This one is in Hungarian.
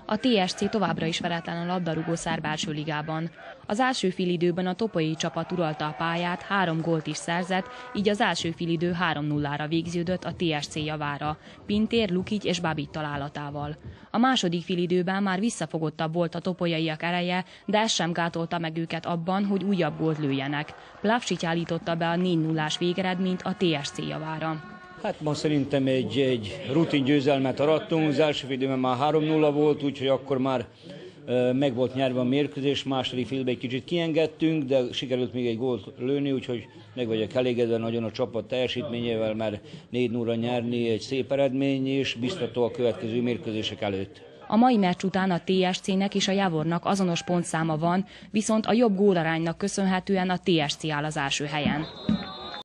A TSC továbbra is veretlen a labdarúgó szerb első ligában. Az első félidőben a topolyai csapat uralta a pályát, 3 gólt is szerzett, így az első félidő 3-0-ra végződött a TSC javára, Pintér, Lukic és Babic találatával. A második félidőben már visszafogottabb volt a topolyaiak ereje, de ez sem gátolta meg őket abban, hogy újabb gólt lőjenek. Plavsic állította be a 4-0-ás végeredményt a TSC javára. Hát ma szerintem egy rutin győzelmet arattunk, az első félidőben már 3-0 volt, úgyhogy akkor már meg volt nyerve a mérkőzés, második félidőben egy kicsit kiengedtünk, de sikerült még egy gólt lőni, úgyhogy meg vagyok elégedve nagyon a csapat teljesítményével, mert 4-0-ra nyerni egy szép eredmény, és biztató a következő mérkőzések előtt. A mai meccs után a TSC-nek és a Javornak azonos pontszáma van, viszont a jobb gólaránynak köszönhetően a TSC áll az első helyen.